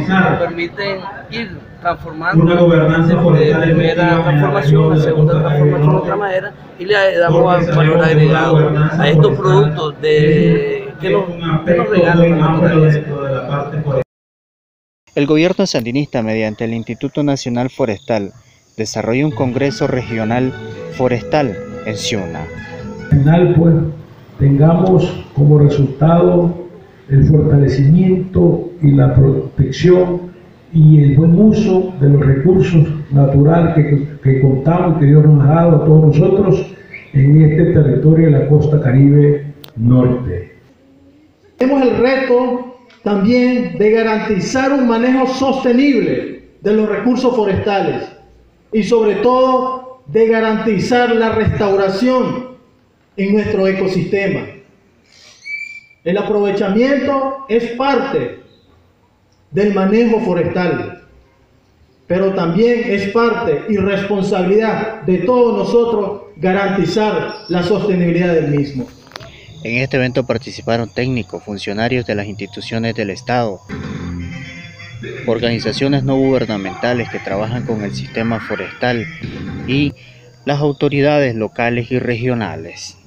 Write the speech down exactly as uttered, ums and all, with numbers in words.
nos permiten ir transformando una gobernanza forestal de primera transformación a segunda transformación de otra manera, y le damos valor agregado a estos productos de, que, nos, que nos regalan la naturaleza. El gobierno sandinista, mediante el Instituto Nacional Forestal, desarrolla un Congreso Regional Forestal en Ciuna. Al final, pues, tengamos como resultado el fortalecimiento y la protección y el buen uso de los recursos naturales que, que contamos, que Dios nos ha dado a todos nosotros en este territorio de la costa Caribe Norte. Tenemos el reto también de garantizar un manejo sostenible de los recursos forestales y sobre todo de garantizar la restauración en nuestro ecosistema. El aprovechamiento es parte del manejo forestal, pero también es parte y responsabilidad de todos nosotros garantizar la sostenibilidad del mismo. En este evento participaron técnicos, funcionarios de las instituciones del Estado, organizaciones no gubernamentales que trabajan con el sistema forestal y las autoridades locales y regionales.